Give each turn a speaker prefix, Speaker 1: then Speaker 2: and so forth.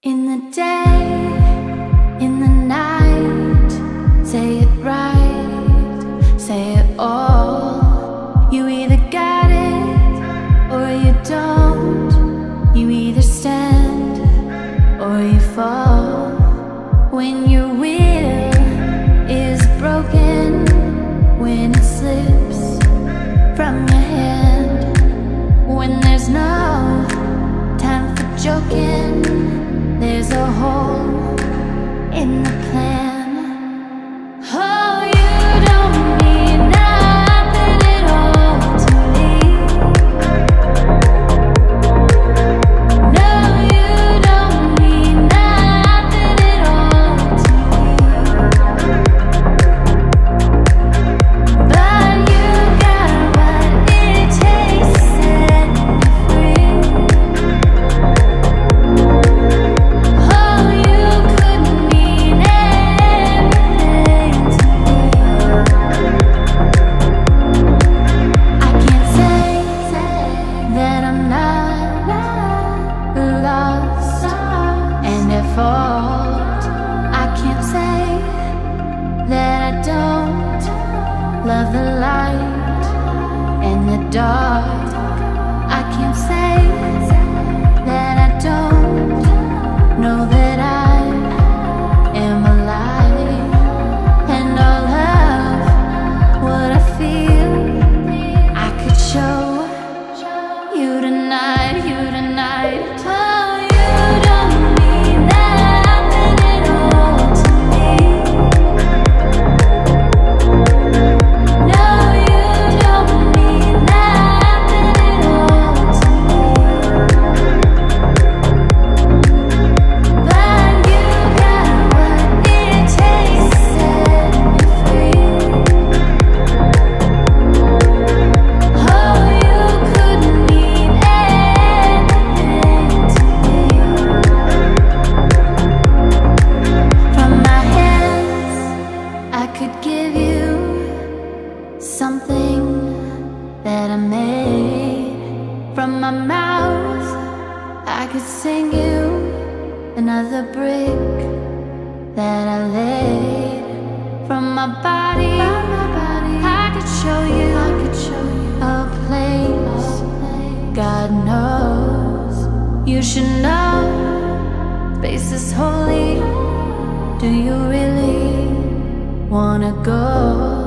Speaker 1: In the day, in the night, say it right, say it all. You either got it or you don't. You either stand or you fall. When your will is broken, when it slips from your hand, when there's no time for joking, there's a hole in the plan. Oh, you don't mean nothing at all to me. No, you don't mean nothing at all to me. But you got what it takes to set me free. Oh, you could mean everything to me. I can't say that I'm not lost and at fault. I can't say that I don't love the light and the dark. I can't say that I don't know that I am alive. And all of what I feel, I could show you tonight, you tonight. Oh, you don't mean nothing at all to me. No, you don't mean nothing at all to me. But you got what it takes to set me free. Oh, you could mean everything to me. From my hands, I could give you something that I made. From my mouth, I could sing you another brick that I laid. From my body, I could show you a place God knows you should know. Space is holy. Do you really wanna go?